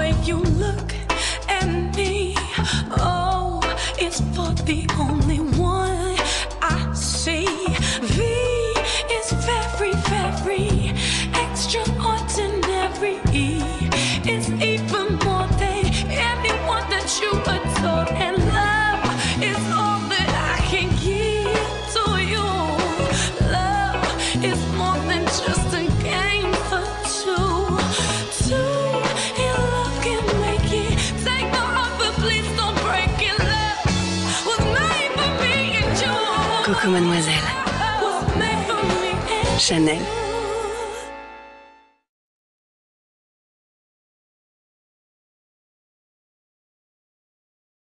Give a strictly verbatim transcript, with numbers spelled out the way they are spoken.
way you look at me, oh, it's for the only one I see. V is very, very extraordinary. E is even more than anyone that you adore, and love is all that I can give to you. Love is more than just a game for two. Two in love can make it. Take my heart, but please don't break it. Love was made for me and you. Coucou mademoiselle. Was made for me and Chanel.